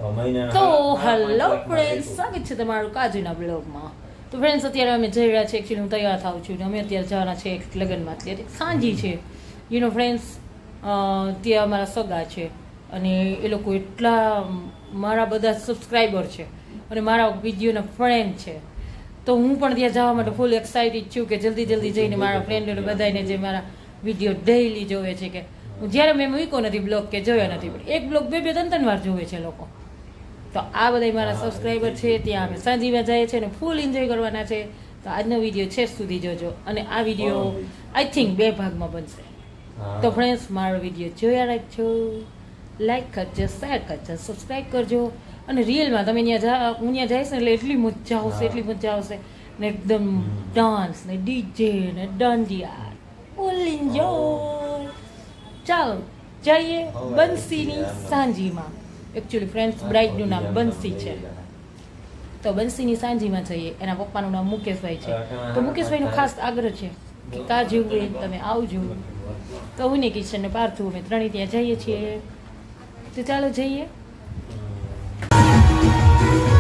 તો hello friends, સ્વાગત છે તમારું કાજુના બ્લોગમાં. તો ફ્રેન્ડ્સ, અત્યારે અમે જઈ રહ્યા છીએ. એકચ્યુઅલી હું તૈયાર થાઉં છું ને અમે અત્યારે જવાના છે એક લગ્નમાં. અત્યારે સાંજી છે, ફ્રેન્ડ્સ. ત્યાં અમારા સગા છે અને એ લોકો એટલા મારા બધા સબસ્ક્રાઈબર છે અને મારા વિડીયોના ફ્રેન્ડ છે. તો હું પણ ત્યાં જવા માટે ફૂલ એક્સાઇટેડ છું કે જલ્દી જઈને મારા ફ્રેન્ડોને બધાને જે મારા વિડીયો ડેઈલી જોવે છે કે હું જ્યારે મેં મૂક્યો નથી બ્લોગ કે જોયો નથી, પણ એક બ્લોગ બે ત્રણ વાર જોવે છે લોકો. તો આ બધા મારા સબસ્ક્રાઈબર છે. ત્યાં અમે સાંજીમાં જઈએ છીએ અને ફૂલ એન્જોય કરવાના છે. તો આજનો વિડીયો છેક સુધી જોજો અને આ વિડીયો આઈ થિંક 2 ભાગમાં બનશે. તો ફ્રેન્ડ્સ, મારો વિડીયો જોયા રાખજો, લાઈક કરજો, શેર કરજો, સબસ્ક્રાઈબ કરજો. અને રિયલમાં તમે ત્યાં હું ત્યાં જઈશ ને એટલે એટલી મજા આવશે ને એકદમ ડાન્સ ને ડીજે ને દાંડિયા ફૂલ એન્જોય. ચાલો જઈએ બંસીની સાંજીમાં. એકચ્યુઅલી ફ્રેન્ડ્સ, બ્રાઇડનું નામ બંસી છે. તો બંસીની સાંજીમાં જઈએ. એના પપ્પાનું નામ મુકેશભાઈ છે. તો મુકેશભાઈનો ખાસ આગ્રહ છે કે કાજુ બેન તમે આવજો. તો હું ને કિશન ને પાર્થુ અમે ત્રણેય ત્યાં જઈએ છીએ. તો ચાલો જઈએ.